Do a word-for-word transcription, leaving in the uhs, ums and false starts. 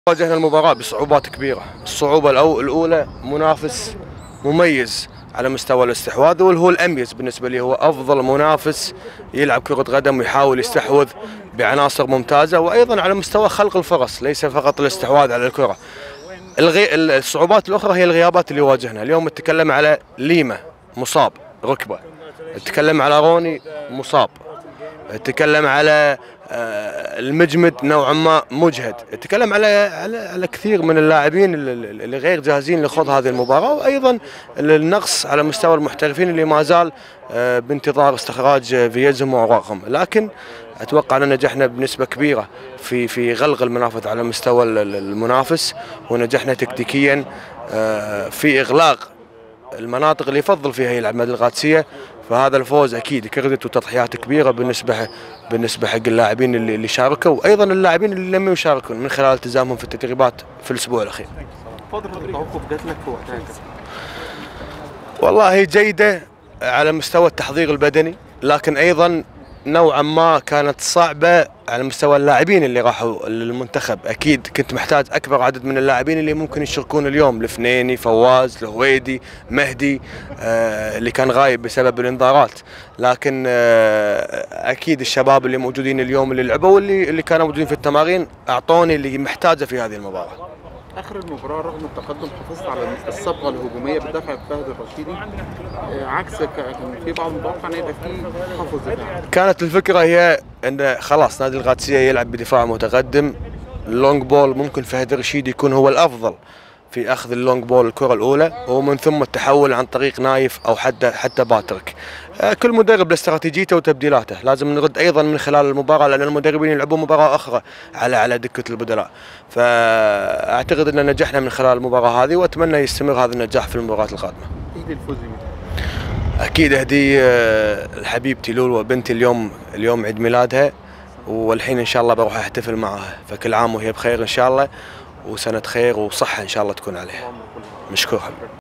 واجهنا المباراة بصعوبات كبيرة. الصعوبة الأولى منافس مميز على مستوى الاستحواذ، واللي هو الأميز بالنسبة لي، هو أفضل منافس يلعب كرة قدم ويحاول يستحوذ بعناصر ممتازة، وأيضا على مستوى خلق الفرص، ليس فقط الاستحواذ على الكرة. الغي... الصعوبات الأخرى هي الغيابات اللي واجهنا اليوم. نتكلم على ليما مصاب ركبة، نتكلم على روني مصاب، نتكلم على المجمد نوعا ما مجهد، نتكلم على على على كثير من اللاعبين اللي غير جاهزين لخوض هذه المباراة، وايضا النقص على مستوى المحترفين اللي ما زال بانتظار استخراج فيزهم واوراقهم. لكن اتوقع ان نجحنا بنسبة كبيرة في في غلق المنافذ على مستوى المنافس، ونجحنا تكتيكيا في اغلاق المناطق اللي يفضل فيها يلعب نادي القادسية. فهذا الفوز اكيد كردت وتضحيات كبيره بالنسبه بالنسبه حق اللاعبين اللي اللي شاركوا، وايضا اللاعبين اللي لم يشاركون من خلال التزامهم في التدريبات في الاسبوع الاخير. فتره التوقف جات لك في وقتها؟ والله جيده على مستوى التحضير البدني، لكن ايضا نوعا ما كانت صعبه على مستوى اللاعبين اللي راحوا للمنتخب. اكيد كنت محتاج اكبر عدد من اللاعبين اللي ممكن يشاركون اليوم، الفنيني، فواز، الهويدي، مهدي آه اللي كان غايب بسبب الانذارات. لكن آه اكيد الشباب اللي موجودين اليوم اللي لعبوا واللي اللي كانوا موجودين في التمارين اعطوني اللي محتاجه في هذه المباراه. اخر المباراه رغم التقدم حافظت على الصبغه الهجوميه بدفع فهد الرشيدي، عكس كان في بعض المتوقع ان يبقى في تحفظ دفاعي. كانت الفكره هي ان خلاص نادي القادسيه يلعب بدفاع متقدم، اللونج بول ممكن فهد الرشيدي يكون هو الافضل في اخذ اللونج بول الكره الاولى، ومن ثم التحول عن طريق نايف او حتى حتى باتريك. كل مدرب له استراتيجيته وتبديلاته، لازم نرد ايضا من خلال المباراه، لان المدربين يلعبون مباراه اخرى على على دكه البدلاء. فاعتقد ان نجحنا من خلال المباراه هذه، واتمنى يستمر هذا النجاح في المباريات القادمه. اهدي الفوز اكيد اهدي لحبيبتي لولو بنتي، اليوم اليوم عيد ميلادها، والحين ان شاء الله بروح احتفل معها، فكل عام وهي بخير ان شاء الله، وسنه خير وصحه ان شاء الله تكون عليها. مشكور حبيبي.